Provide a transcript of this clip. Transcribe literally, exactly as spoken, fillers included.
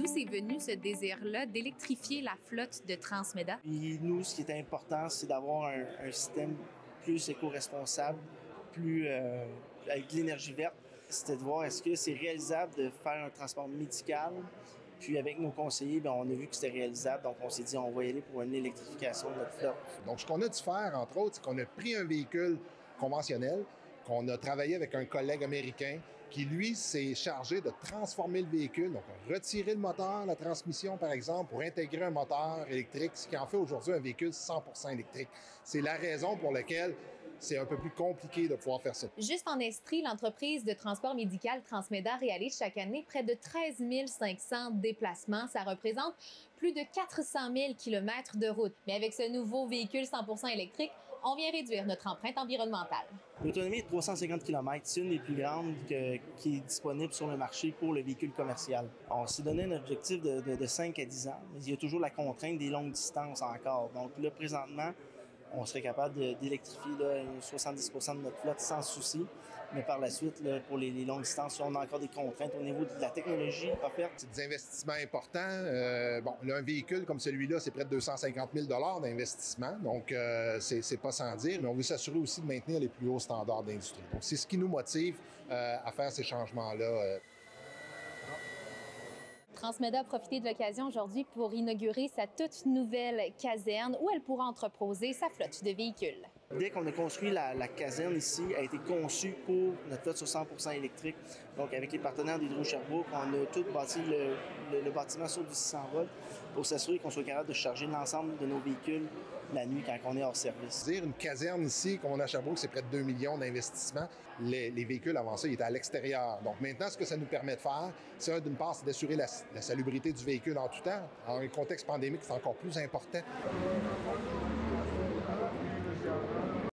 D'où c'est venu ce désir-là d'électrifier la flotte de Transmeda? Puis nous, ce qui est important, c'est d'avoir un, un système plus éco-responsable, plus euh, avec de l'énergie verte. C'était de voir est-ce que c'est réalisable de faire un transport médical. Puis avec nos conseillers, bien, on a vu que c'était réalisable, donc on s'est dit on va y aller pour une électrification de notre flotte. Donc ce qu'on a dû faire, entre autres, c'est qu'on a pris un véhicule conventionnel, qu'on a travaillé avec un collègue américain qui, lui, s'est chargé de transformer le véhicule, donc retirer le moteur, la transmission, par exemple, pour intégrer un moteur électrique, ce qui en fait aujourd'hui un véhicule cent pour cent électrique. C'est la raison pour laquelle c'est un peu plus compliqué de pouvoir faire ça. Juste en Estrie, l'entreprise de transport médical Transmeda réalise chaque année près de treize mille cinq cents déplacements. Ça représente plus de quatre cent mille kilomètres de route. Mais avec ce nouveau véhicule cent pour cent électrique, on vient réduire notre empreinte environnementale. L'autonomie est de trois cent cinquante kilomètres. C'est une des plus grandes que, qui est disponible sur le marché pour le véhicule commercial. On s'est donné un objectif de, de, de cinq à dix ans, mais il y a toujours la contrainte des longues distances encore. Donc là, présentement, on serait capable de, d'électrifier là, soixante-dix pour cent de notre flotte sans souci. Mais par la suite, là, pour les, les longues distances, on a encore des contraintes au niveau de la technologie offerte. C'est des investissements importants. Euh, bon, là, un véhicule comme celui-là, c'est près de deux cent cinquante mille dollars d'investissement. Donc, euh, c'est, c'est pas sans dire. Mais on veut s'assurer aussi de maintenir les plus hauts standards d'industrie. Donc, c'est ce qui nous motive euh, à faire ces changements-là. Euh. Transmeda a profité de l'occasion aujourd'hui pour inaugurer sa toute nouvelle caserne où elle pourra entreposer sa flotte de véhicules. Dès qu'on a construit la, la caserne ici, elle a été conçue pour notre flotte sur cent pour cent électrique. Donc, avec les partenaires d'Hydro-Sherbrooke, on a tout bâti le, le, le bâtiment sur du six cents volts pour s'assurer qu'on soit capable de charger l'ensemble de nos véhicules la nuit quand on est hors service. Dire une caserne ici, comme on a à Sherbrooke, c'est près de deux millions d'investissements. Les, les véhicules, avant ça, ils étaient à l'extérieur. Donc maintenant, ce que ça nous permet de faire, c'est d'une part, c'est d'assurer la, la salubrité du véhicule en tout temps. En un contexte pandémique, c'est encore plus important.